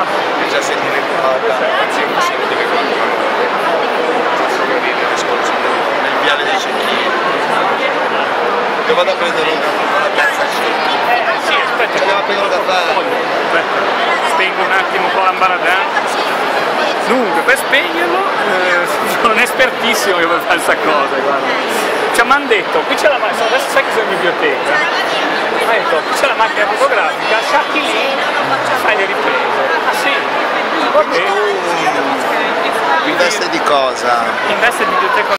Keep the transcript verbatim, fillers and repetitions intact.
già sentire il quarta, anzi non si deve quattro nel viale dei cecchini. Io vado a prendere una piazza cecchi. Eh sì, aspetta, Andiamo a prendere un caffè. Aspetta, spengo un attimo qua l'ambaradan. Dunque, per spegnerlo, eh, sono un espertissimo io per fare questa cosa, guarda. Cioè, mi hanno detto, qui c'è la macchina, adesso sai che sono in biblioteca. Mi ha detto, qui c'è la macchina fotografica, sciacchi lì, fai le riprese. Ah sì? Va bene. In veste di cosa? In veste di biblioteca.